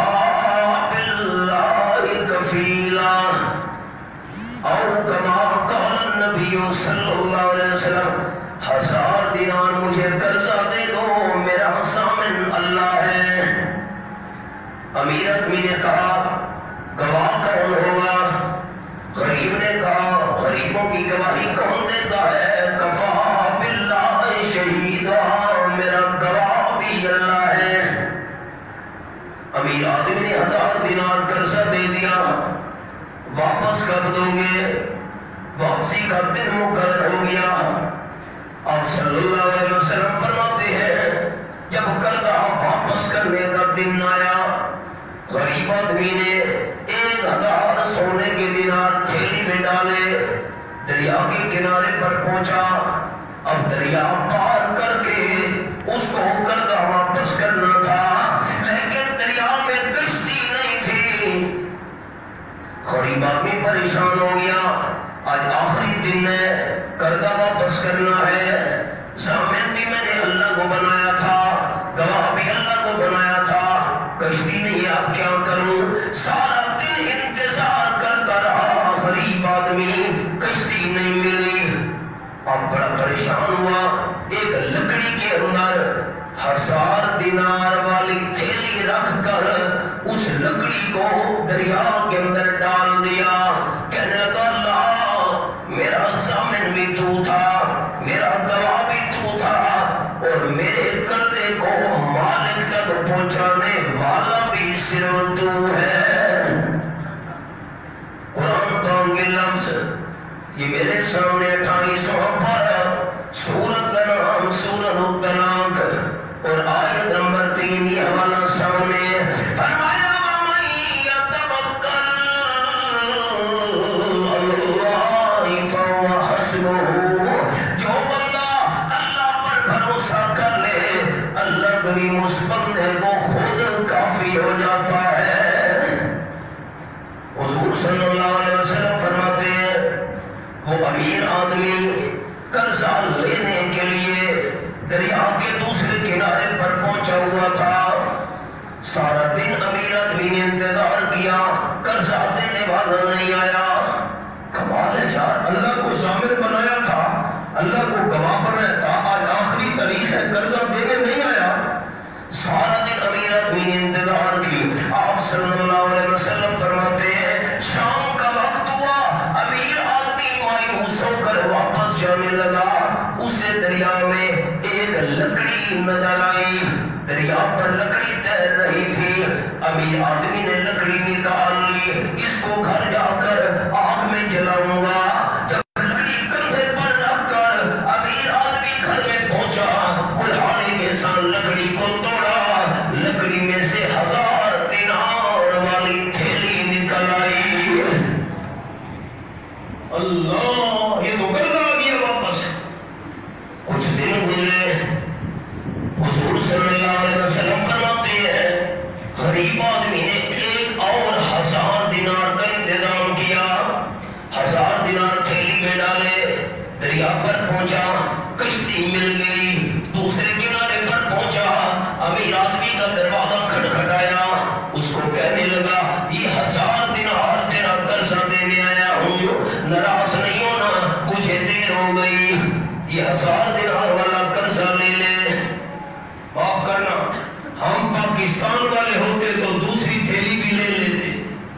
باللہ کفیلا، اور کما قال النبی صلی اللہ علیہ وسلم ہزار دینار مجھے قرضہ دے دو، میرا ضامن اللہ ہے. امیر آدمی نے کہا گواہ کون ہوگا؟ غریب نے کہا غریبوں کی گواہی کون دیتا ہے؟ کفا باللہ شہیدا، میرا گواہ بھی اللہ ہے. امیر آدمی نے ہزار دینار قرضہ دے دیا. واپس کب دو گے؟ واپسی کا دن مقرر ہو گیا. آپ صلی اللہ علیہ وسلم فرماتے ہیں جب قرضہ واپس کرنے کا دن آیا، غریب آدمی نے ایک ہزار سونے کے دینار تھیلی میں ڈالے، دریا کے کنارے پر پہنچا. اب دریا پار کر کے اس کو قرضہ واپس کرنا تھا، لیکن دریا میں کشتی نہیں تھی. غریب آدمی پریشان ہو گیا، آج آخری دن ہے، قرضہ واپس کرنا ہے. ضامن بھی میں نے اللہ کو بنایا تھا، گواہ بھی اللہ کو بنایا تھا، کشتی نہیں، اب کیا کروں؟ سارا دن انتظار کرتا رہا، غریب آدمی کشتی نہیں ملی. اب بڑا پریشان ہوا. ایک لکڑی کے اندر ہزار دینار والی تھیلی رکھ کر اس لکڑی کو دریا کے اندر ڈال دیا. کہنے لگا اللہ میرا ضامن بھی تو تھا، میرا گواہ بھی تو تھا، اور میرے قرضے کو مالک تک پہنچانے والا بھی صرف تو ہے. قرآن پاک کے لفظ یہ میرے سامنے اٹھائیسواں پارہ، سورت کا نام سورۃ الطلاق، اور آیت نمبر تین یہ حوالہ سامنے ہے. فرمایا وَمَن يَتَوَکَّلْ عَلَى اللَّهِ فَهُوَ حَسْبُهُ، جو بندہ اللہ پر بھروسہ کر لے اللہ کریم اس بندے کو خود کافی ہو جاتا ہے. حضور صلی اللہ علیہ وسلم فرماتے ہیں وہ امیر آدمی قرضہ لینے کے لیے دریا کے دوسرے کنارے پر پہنچا ہوا تھا. سارا دن امیر آدمی نے انتظار کیا، قرضہ دینے والا نہیں آیا. کمال ہے یار، اللہ کو ضامن بنایا تھا، اللہ کو گواہ بنایا تھا، آج آخری تاریخ ہے، قرضہ دینے نہیں آیا. سارا دن امیر آدمی نے انتظار کی. آپ صلی اللہ علیہ وسلم فرماتے ہیں شام کا وقت ہوا، امیر آدمی مایوس ہو کر واپس جانے لگا. اسے دریا میں ایک لکڑی نظر آئی، دریا پر لکڑی تیر رہی تھی. امیر آدمی نے لکڑی نکال لی، اس کو گھر جا کر آگ میں جلاؤں گا. جب لکڑی کندھے پر رکھ کر امیر آدمی گھر میں پہنچا، کلہاڑی کے ساتھ لکڑی کو توڑا، لکڑی میں سے ہزار دینار والی تھیلی نکل آئی. اللہ، یہ تو قرضہ آ گیا واپس. کچھ دن گزرے، حضور صلی اللہ علیہ وسلم فرماتے ہیں غریب آدمی نے ایک اور ہزار دینار کا انتظام کیا. ہزار دینار تھیلی میں ڈالے، دریا پر پہنچا، کشتی مل گئی. دوسرے کنارے پر پہنچا، امیر آدمی کا دروازہ کھٹکھٹایا. اس کو کہنے لگا یہ ہزار دینار تیرا قرضہ دینے آیا ہوں، ناراض نہیں ہونا، مجھے دیر ہو گئی، یہ ہزار دینار والا قرضہ لے لے. معاف کرنا، ہم پاکستان والے ہوتے تو دوسری تھیلی بھی لے لیتے.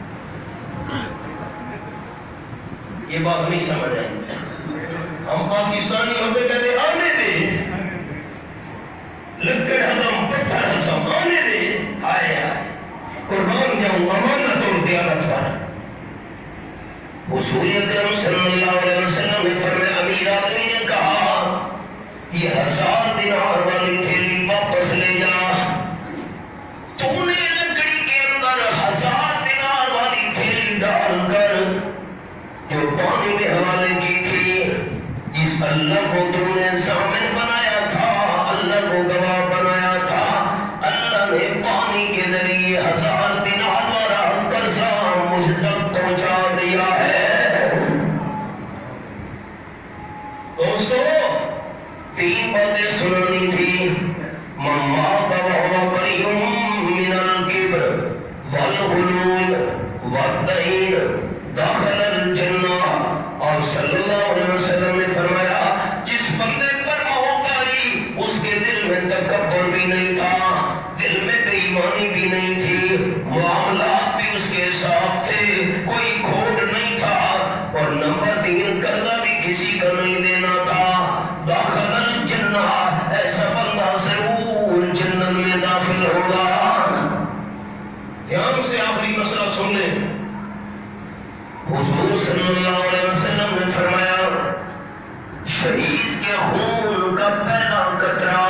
یہ بات نہیں سمجھ آئیں گے. ہم پاکستانی ہوتے کہتے آنے دے، لکڑ ہزم پتھر ہزم آنے دے آئے آئے قربان جاؤں امانت اور دیانت پر حضور اکرم صلی اللہ علیہ وسلم نے فرمایا امیر آدمی نے کہا یہ ہزار دینار والی تھیلی واپس لے جا تو نے لکڑی کے اندر ہزار دینار والی تھیلی ڈال کر جو پانی میں حوالے کی تھی اس اللہ کو تو نے ضامن بنایا تھا اللہ کو گواہ بنایا تھا اللہ نے پانی کے ذریعے ہزار دینار والا قرضہ مجھ تک پہنچا دیا ہے دوستو تین باتیں سنانی تھی ممات وہو بریم من الکبر والغلول والدین داخل الجنہ اور صلی اللہ علیہ وسلم نے فرمایا جس بندے پر موت آئی اس کے دل میں تکبر بھی نہیں تھا دل میں بے ایمانی بھی نہیں تھی معاملات بھی اس کے صاف تھے کوئی کھوٹ نہیں تھا اور نمبر تین قرضہ بھی کسی کا نہیں دینا تھا داخل الجنہ ایسا بندہ ضرور جنت میں داخل ہوگا دھیان سے آخری مسئلہ سن لیں حضور صلی اللہ علیہ وسلم نے فرمایا شہید کے خون کا پہلا قطرہ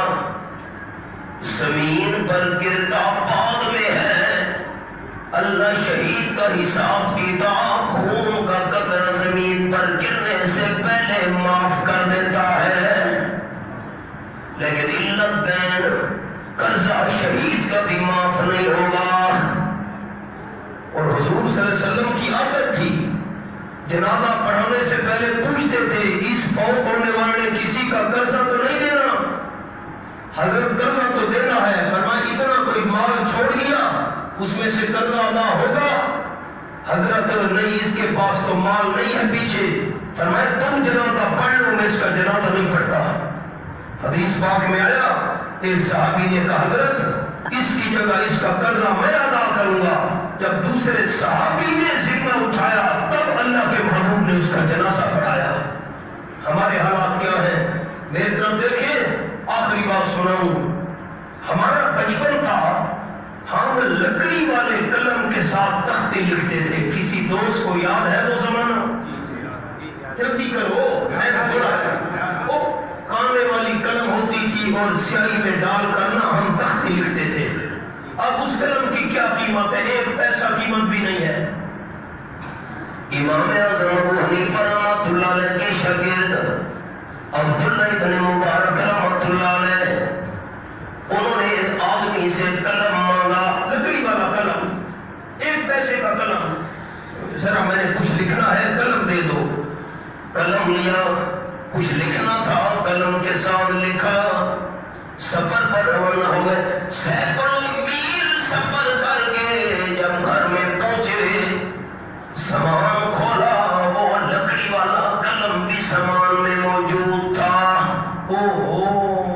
زمین پر گرتا بعد میں ہے اللہ شہید کا حساب کتاب خون کا قطرہ زمین پر گرنے سے پہلے معاف کر دیتا ہے لیکن علت دین قرضہ شہید کا بھی معاف نہیں ہوگا اور حضور صلی اللہ علیہ وسلم کی عادت تھی جنازہ پڑھانے سے پہلے پوچھتے تھے اس فوت ہونے والے کسی کا قرضہ تو نہیں دینا حضرت قرضہ تو دینا ہے فرمایا اتنا کوئی مال چھوڑ گیا اس میں سے قرضہ ادا ہوگا حضرت نہیں اس کے پاس تو مال نہیں ہے پیچھے فرمایا تم جنازہ پڑھ لو میں اس کا جنازہ نہیں پڑھتا حدیث پاک میں آیا ایک صحابی نے کہا حضرت اس کی جگہ اس کا قرضہ میں ادا کروں گا جب دوسرے صحابی نے ذمہ اٹھایا تب اللہ کے محبوب نے اس کا جنازہ پڑھایا ہمارے حالات کیا ہیں میری طرف دیکھیں آخری بات سناؤں ہمارا بچپن تھا ہم لکڑی والے قلم کے ساتھ تختی لکھتے تھے کسی دوست کو یاد ہے وہ زمانہ جلدی کرو میں تھوڑا وہ کانے والی قلم ہوتی تھی اور سیاہی میں ڈال کر نہ ہم تختی لکھتے تھے اب اس قلم کی کیا قیمت ہے ایک پیسہ قیمت بھی نہیں ہے امام اعظم ابو حنیفہ رحمۃ اللہ علیہ کے شاگرد عبداللہ ابن مبارک رحمۃ اللہ علیہ انہوں نے آدمی سے قلم مانگا لکڑی والا قلم ایک پیسے کا قلم ذرا میں نے کچھ لکھنا ہے قلم دے دو قلم لیا کچھ لکھنا تھا قلم کے ساتھ لکھا سفر پر روانہ ہوئے سینکڑوں میل سفر کر کے جب گھر میں پہنچے سامان کھولا وہ لکڑی والا قلم بھی سامان میں موجود تھا اوہ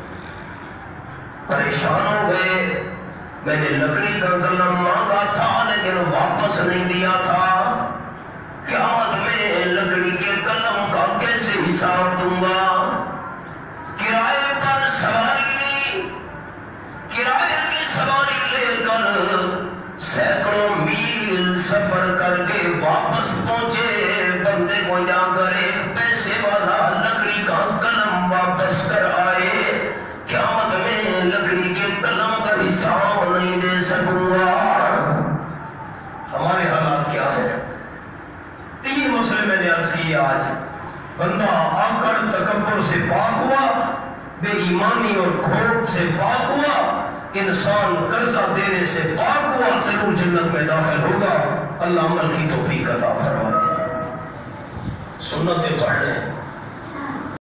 پریشان ہو گئے میں نے لکڑی کا قلم مانگا تھا لیکن واپس نہیں دیا تھا قیامت میں لکڑی کے قلم کا کیسے حساب دوں گا کرائے پر سواری لی کرائے کی سواری لے کر سینکڑوں میل سفر کر کے واپس پہنچے بندے کو جا کر ایک پیسے والا لکڑی کا قلم واپس کر آئے قیامت میں لکڑی کے قلم کا حساب نہیں دے سکوں گا ہمارے حالات کیا ہیں تین مسئلے میں نے عرض کیا آج بندہ آکڑ تکبر سے پاک ہوا بے ایمانی اور کھوٹ سے پاک ہوا انسان قرضہ دینے سے پاک ہوا ضرور جنت میں داخل ہوگا اللہ عمل کی توفیق عطا فرمائے سنتیں پڑھ لیں